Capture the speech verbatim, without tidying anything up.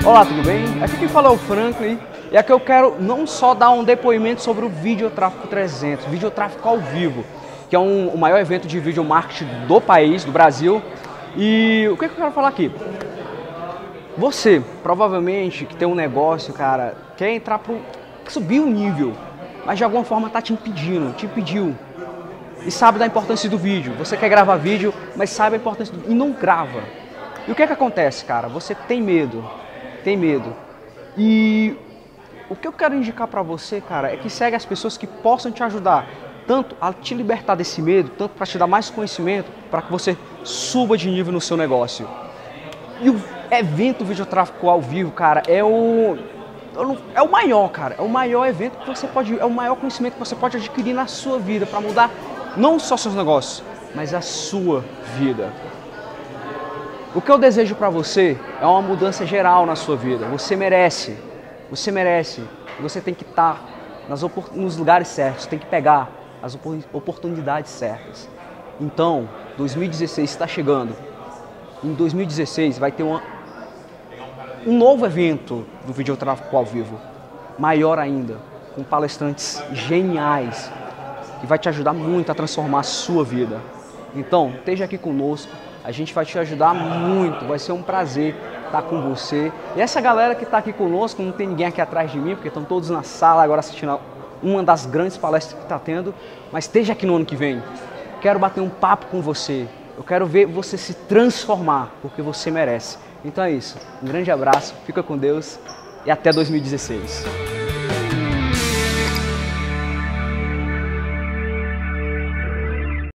Olá, tudo bem? Aqui quem fala é o Franklin e aqui eu quero não só dar um depoimento sobre o Videotráfico trezentos, Videotráfico ao vivo, que é um, o maior evento de vídeo marketing do país, do Brasil. E o que, é que eu quero falar aqui? Você, provavelmente, que tem um negócio, cara, quer entrar para subir o nível, mas de alguma forma tá te impedindo, te impediu. E sabe da importância do vídeo. Você quer gravar vídeo, mas sabe a importância do... e não grava. E o que é que acontece, cara? Você tem medo. Tem medo. E o que eu quero indicar pra você, cara, é que segue as pessoas que possam te ajudar, tanto a te libertar desse medo, tanto para te dar mais conhecimento, para que você suba de nível no seu negócio. E o evento Videotráfico ao vivo, cara, é o é o maior, cara, é o maior evento que você pode, é o maior conhecimento que você pode adquirir na sua vida para mudar não só seus negócios, mas a sua vida. O que eu desejo para você é uma mudança geral na sua vida. Você merece, você merece. Você tem que estar nas nos lugares certos, tem que pegar as oportunidades certas. Então, dois mil e dezesseis está chegando. Em dois mil e dezesseis vai ter uma, um novo evento do Videotráfico ao vivo, maior ainda, com palestrantes geniais, que vai te ajudar muito a transformar a sua vida. Então, esteja aqui conosco. A gente vai te ajudar muito, vai ser um prazer estar com você. E essa galera que está aqui conosco, não tem ninguém aqui atrás de mim, porque estão todos na sala agora assistindo uma das grandes palestras que está tendo, mas esteja aqui no ano que vem. Quero bater um papo com você, eu quero ver você se transformar, porque você merece. Então é isso, um grande abraço, fica com Deus e até dois mil e dezesseis.